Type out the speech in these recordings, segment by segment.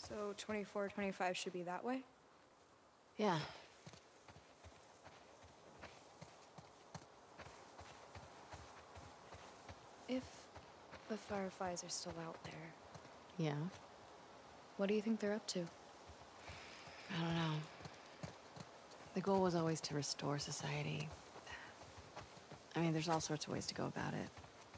So 24, 25 should be that way? Yeah. If the Fireflies are still out there, Yeah? what do you think they're up to? I don't know. The goal was always to restore society. I mean, there's all sorts of ways to go about it.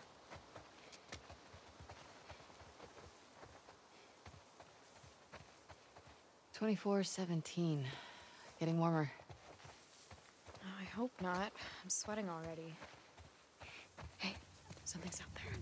"24:17. Getting warmer. I hope not. I'm sweating already. Hey, something's out there.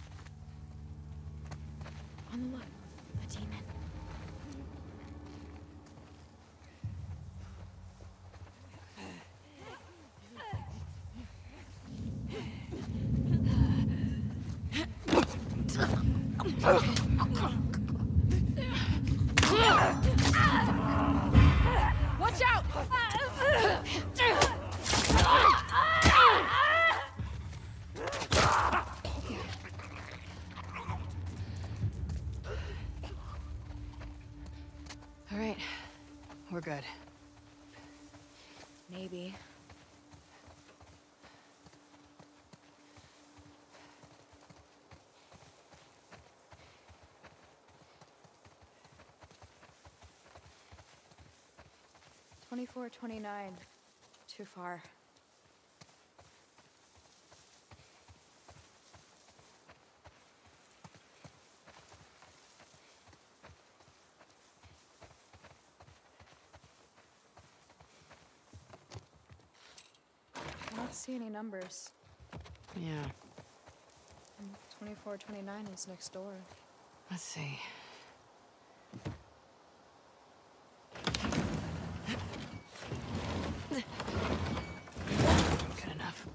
On the look, a demon. Watch out! All right. We're good. Maybe. "24, 29. Too far. I don't see any numbers. Yeah. And 24, 29 is next door. Let's see. Good enough.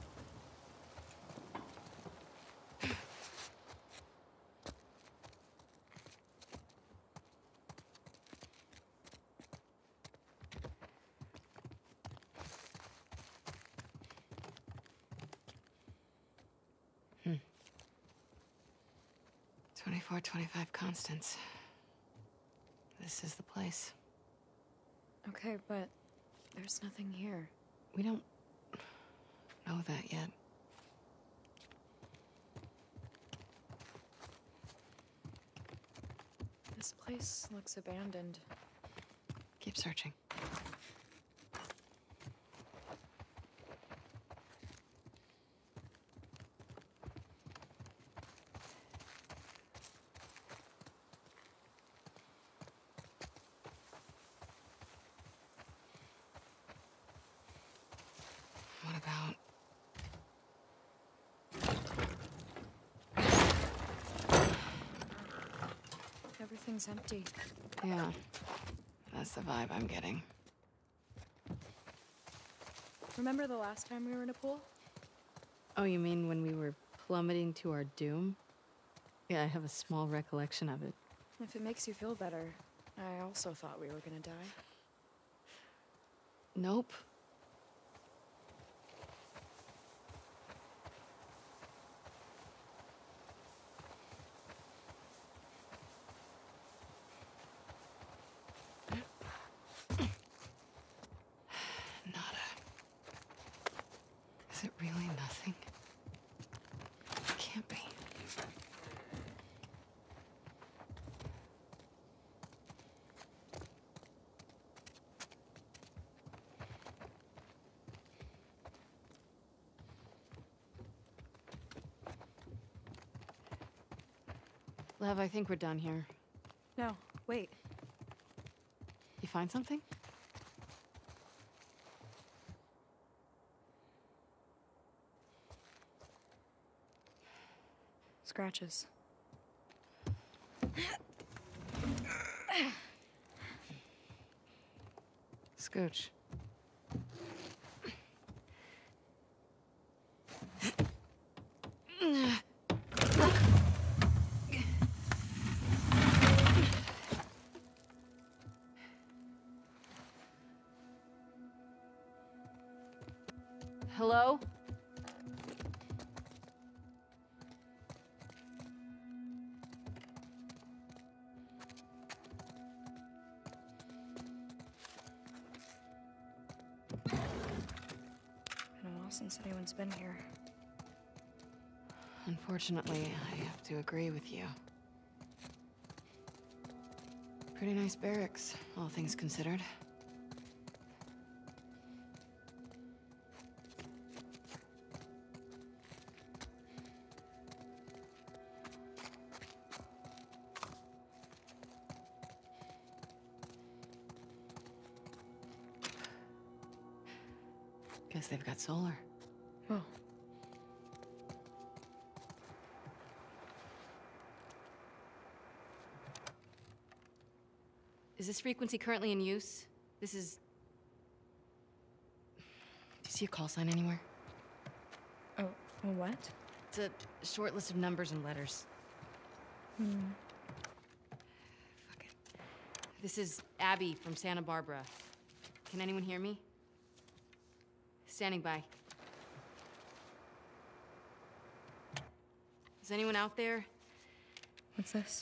Hmm. 24, 25 constants. This is the place. Okay, but there's nothing here. We don't know that yet. This place looks abandoned. Keep searching. What about... Everything's empty. Yeah. That's the vibe I'm getting. Remember the last time we were in a pool? Oh, you mean when we were plummeting to our doom? Yeah, I have a small recollection of it. If it makes you feel better, I also thought we were gonna die. Nope. Nada. Is it really nothing? It can't be. Lev, I think we're done here. No, wait. You find something? Scratches. Scooch. Hello? Been a while since anyone's been here. Unfortunately, I have to agree with you. Pretty nice barracks, all things considered. Guess they've got solar. Oh. Is this frequency currently in use? This is... Do you see a call sign anywhere? Oh, a what? It's a short list of numbers and letters. Hmm. Fuck it. This is Abby from Santa Barbara. Can anyone hear me? Standing by. Is anyone out there? What's this?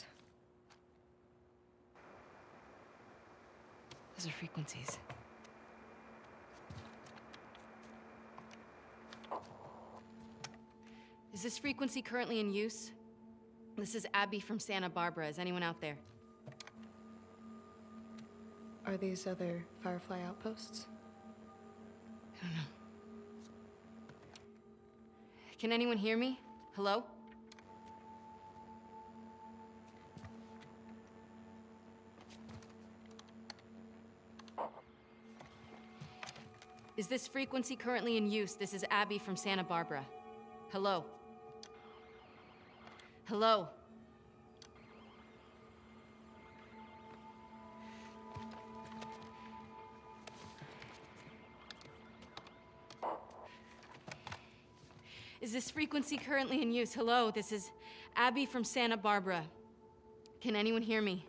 Those are frequencies. Is this frequency currently in use? This is Abby from Santa Barbara. Is anyone out there? Are these other Firefly outposts? I don't know. Can anyone hear me? Hello? Is this frequency currently in use? This is Abby from Santa Barbara. Hello? Hello? Is this frequency currently in use? Hello, this is Abby from Santa Barbara. Can anyone hear me?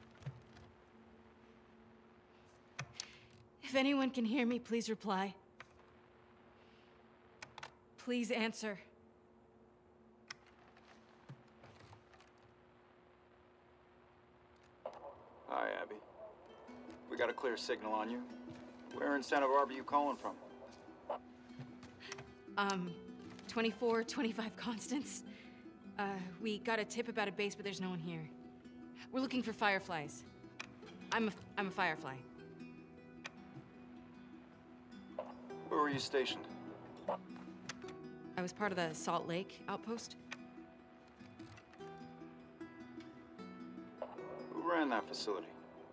If anyone can hear me, please reply. Please answer. Hi, Abby. We got a clear signal on you. Where in Santa Barbara you calling from? 2425 Constance. We got a tip about a base, but there's no one here. We're looking for fireflies. I'm a firefly. Where were you stationed? I was part of the Salt Lake outpost. Who ran that facility?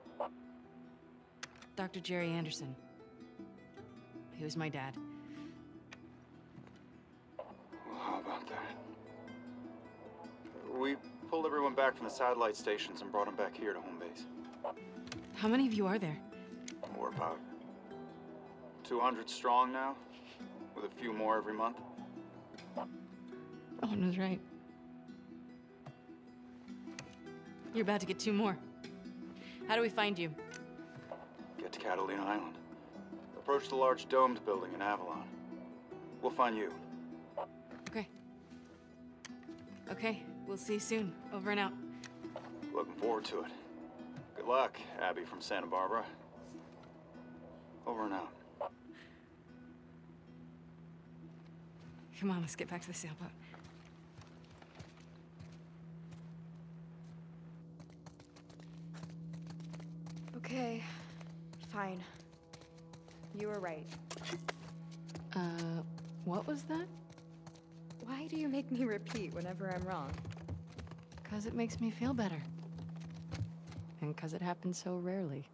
Dr. Jerry Anderson. He was my dad. Well, how about that? We pulled everyone back from the satellite stations and brought them back here to home base. How many of you are there? We're about 200 strong now, with a few more every month. Owen was right. You're about to get 2 more. How do we find you? Get to Catalina Island. Approach the large domed building in Avalon. We'll find you. Okay. Okay, we'll see you soon. Over and out. Looking forward to it. Good luck, Abby from Santa Barbara. Over and out. Come on, let's get back to the sailboat. Okay, fine. You were right. What was that? Why do you make me repeat whenever I'm wrong? 'Cause it makes me feel better. And 'cause it happens so rarely.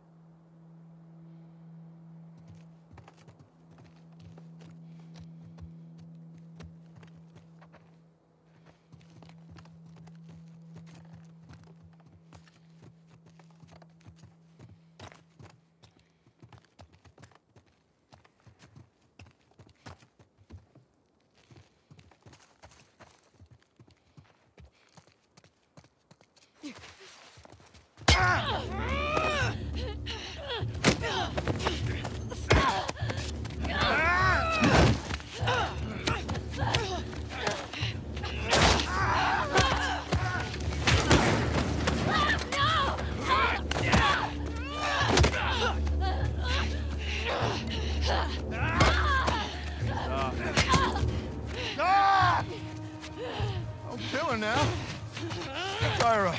Tyra.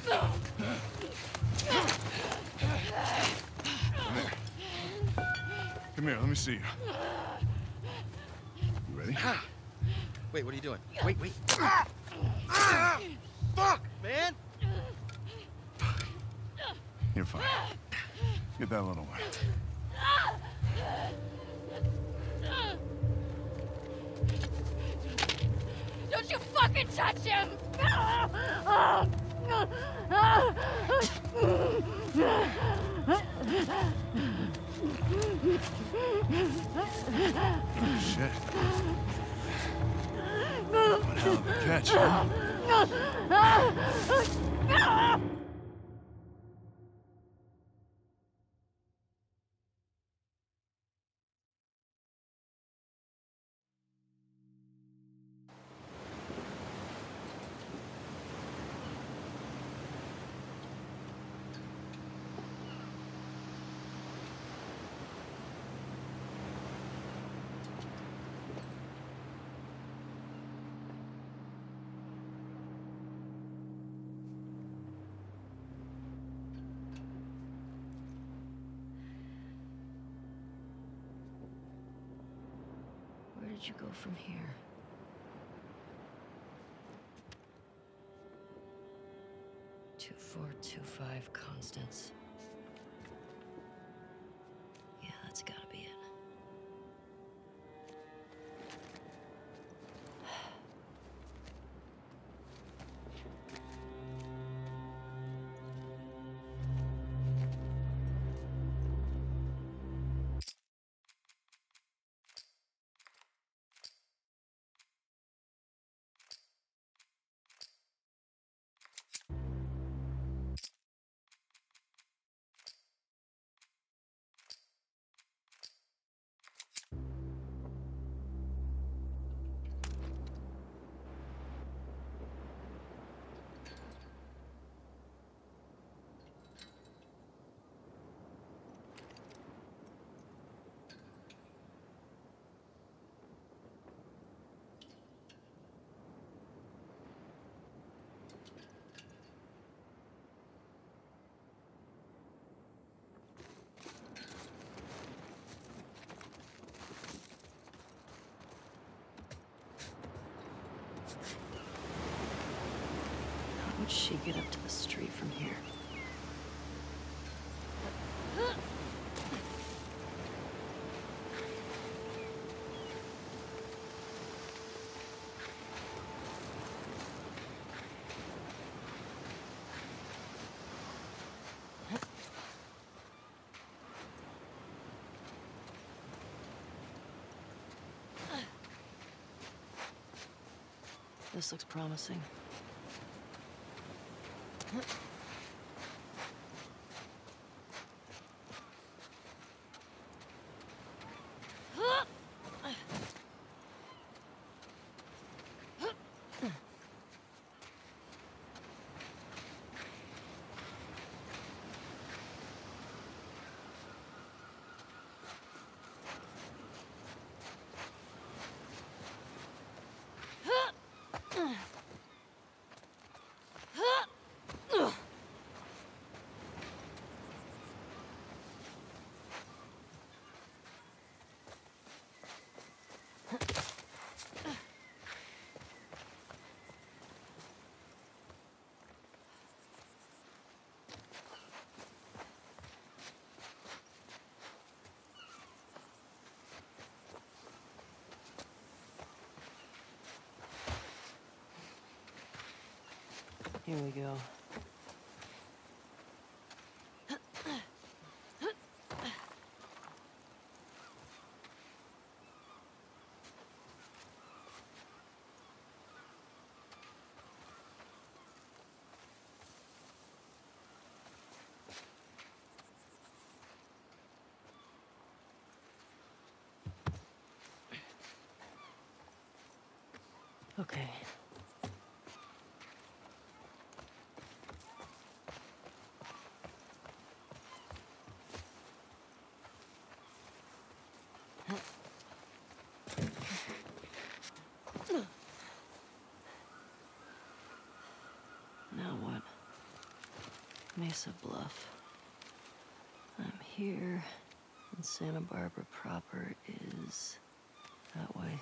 Come here, let me see you. You ready? Wait, what are you doing? Wait. Fuck, man! You're fine. Get that little one. Don't you fucking touch him! Shit. One hell of a catch, huh? Where did you go from here? Two, 4, 2, 5, Constance. Yeah, that's gotta be it. How would she get up to the street from here? This looks promising. Here we go. Okay. Now Now what? Mesa Bluff. I'm here, and Santa Barbara proper is that way.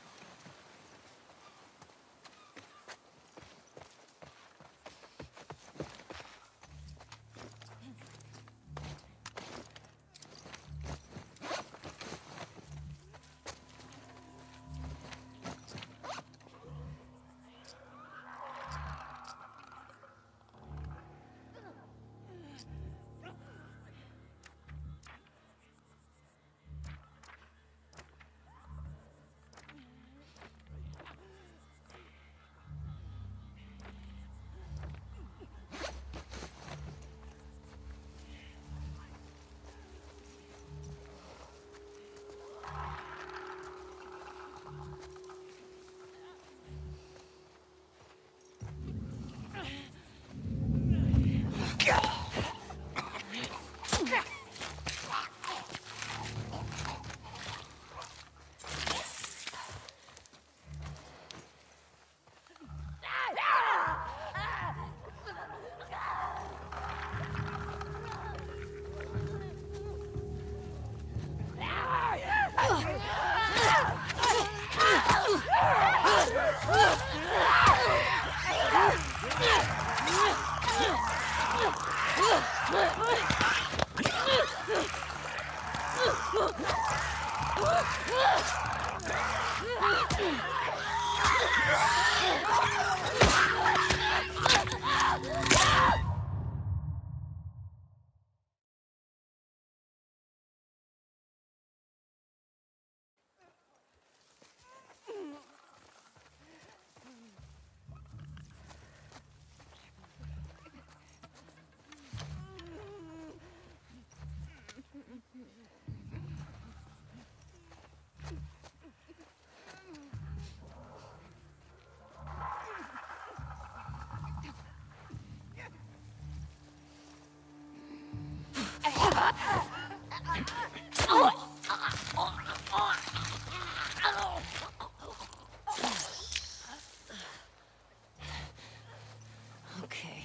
Okay.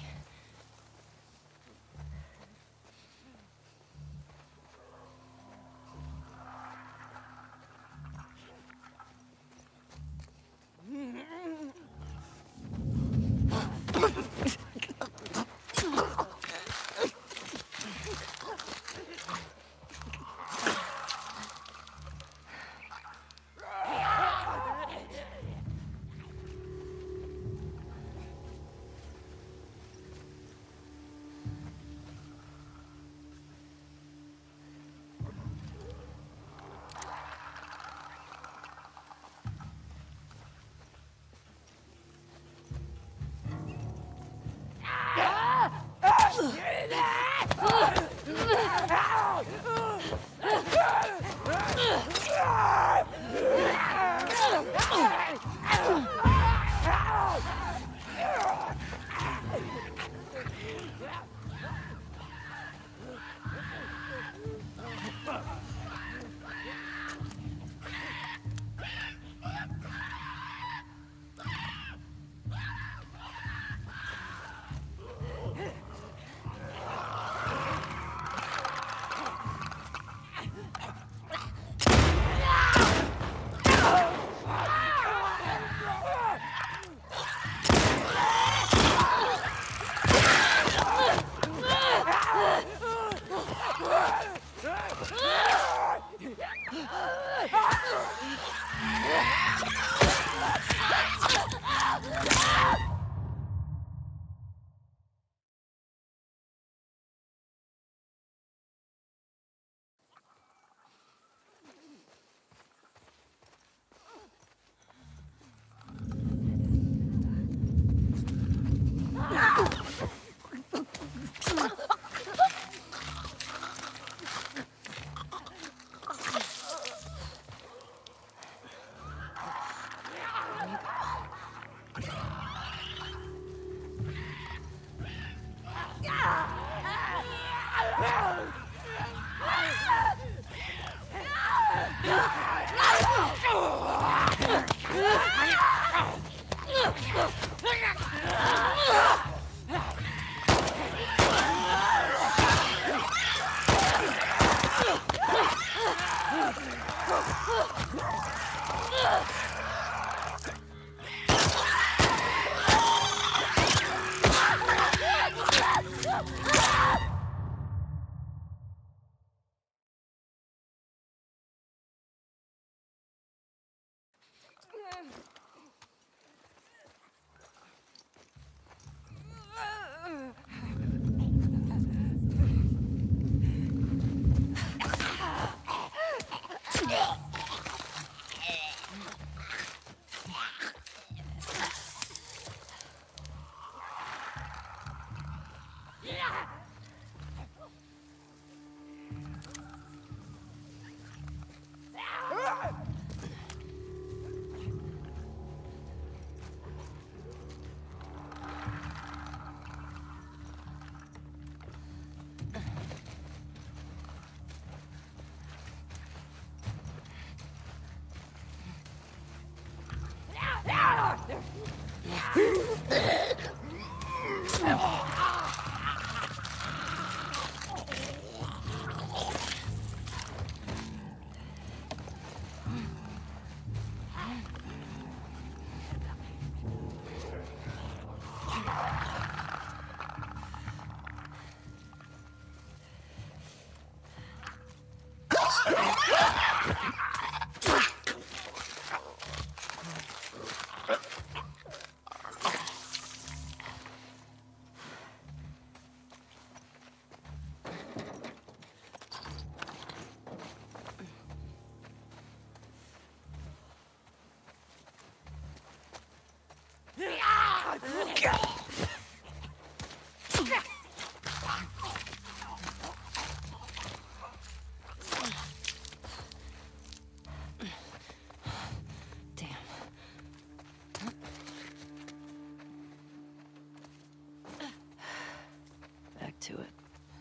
Back to it.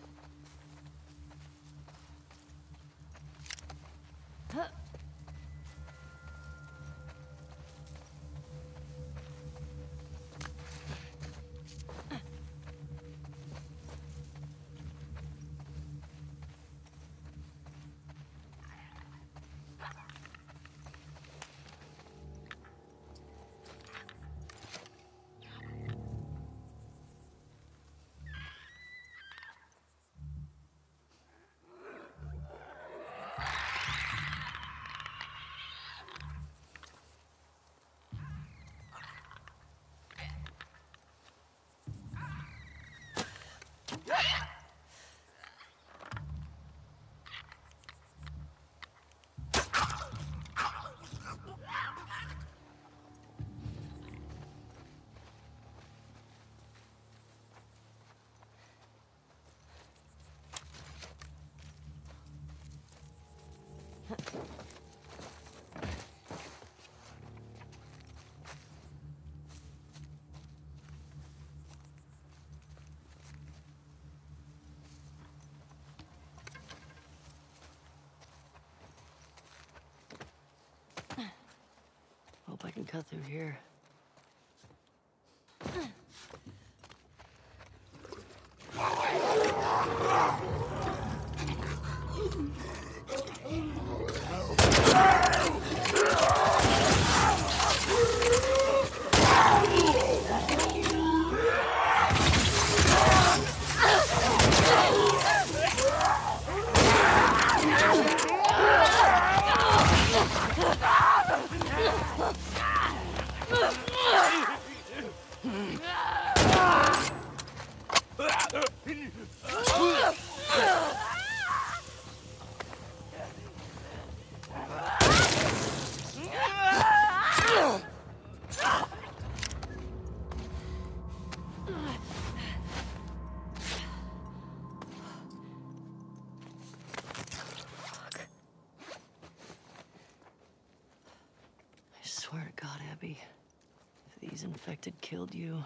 Hope I can cut through here. I swear to God, Abby, if these infected killed you...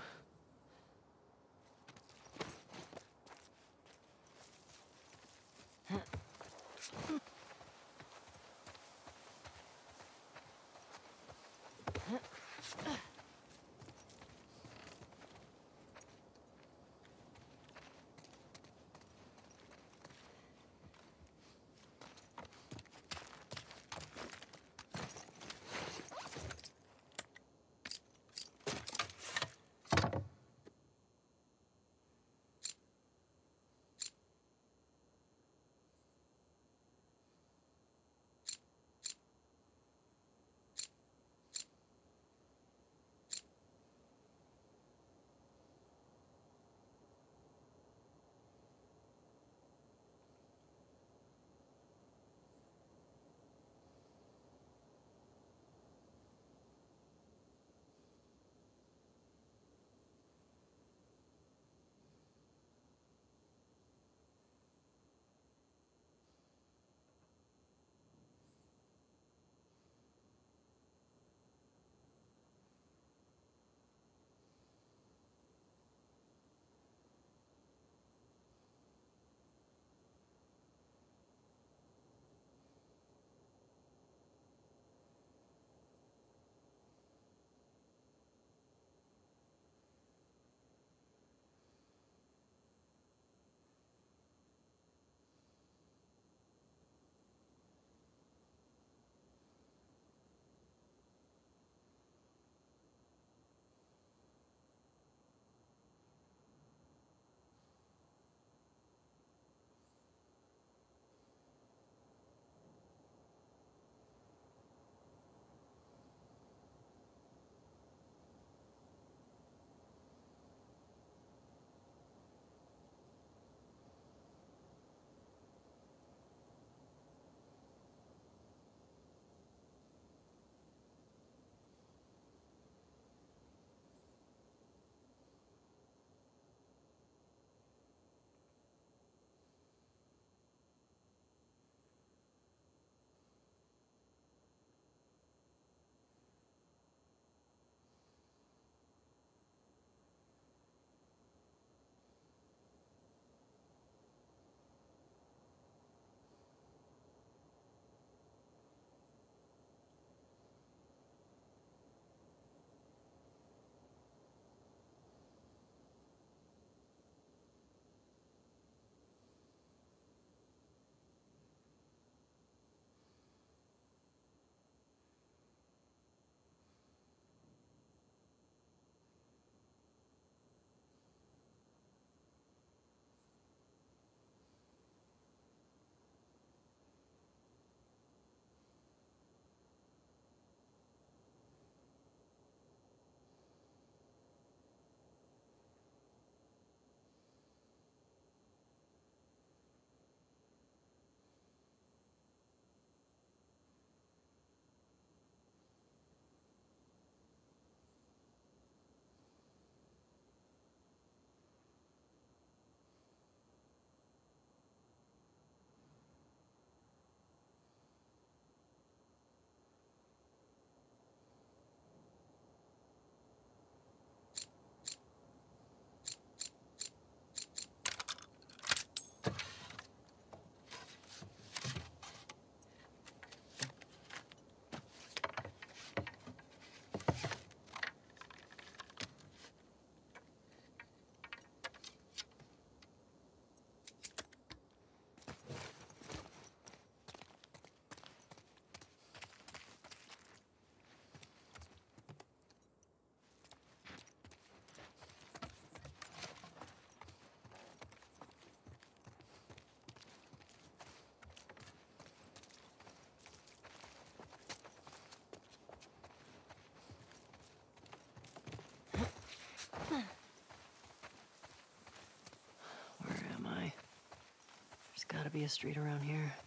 gotta be a street around here.